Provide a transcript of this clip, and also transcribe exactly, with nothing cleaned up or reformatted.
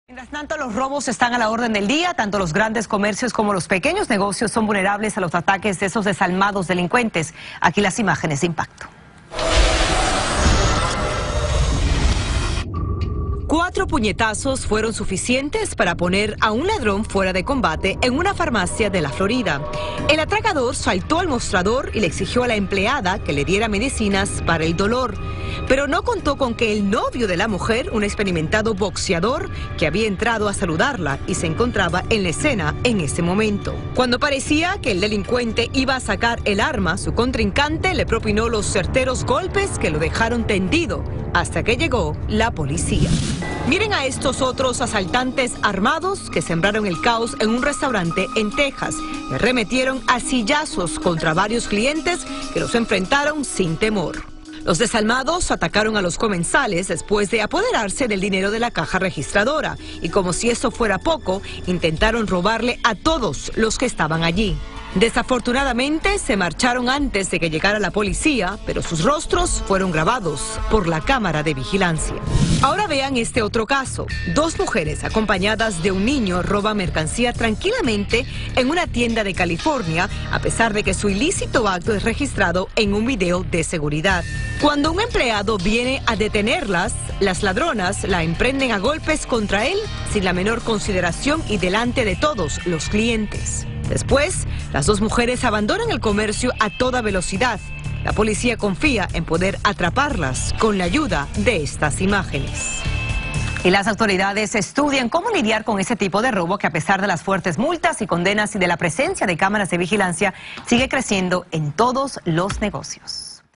Mientras tanto, los robos están a la orden del día. Tanto los grandes comercios como los pequeños negocios son vulnerables a los ataques de esos desalmados delincuentes. Aquí las imágenes de impacto. Cuatro puñetazos fueron suficientes para poner a un ladrón fuera de combate en una farmacia de la Florida. El atracador saltó al mostrador y le exigió a la empleada que le diera medicinas para el dolor. Pero no contó con que el novio de la mujer, un experimentado boxeador, que había entrado a saludarla y se encontraba en la escena en ese momento. Cuando parecía que el delincuente iba a sacar el arma, su contrincante le propinó los certeros golpes que lo dejaron tendido, hasta que llegó la policía. Miren a estos otros asaltantes armados que sembraron el caos en un restaurante en Texas. Le arremetieron a sillazos contra varios clientes que los enfrentaron sin temor. Los desalmados atacaron a los comensales después de apoderarse del dinero de la caja registradora y, como si eso fuera poco, intentaron robarle a todos los que estaban allí. Desafortunadamente se marcharon antes de que llegara la policía, pero sus rostros fueron grabados por la cámara de vigilancia. Ahora vean este otro caso. Dos mujeres acompañadas de un niño roban mercancía tranquilamente en una tienda de California, a pesar de que su ilícito acto es registrado en un video de seguridad. Cuando un empleado viene a detenerlas, las ladronas la emprenden a golpes contra él sin la menor consideración y delante de todos los clientes. Después, las dos mujeres abandonan el comercio a toda velocidad. La policía confía en poder atraparlas con la ayuda de estas imágenes. Y las autoridades estudian cómo lidiar con ese tipo de robo que, a pesar de las fuertes multas y condenas y de la presencia de cámaras de vigilancia, sigue creciendo en todos los negocios.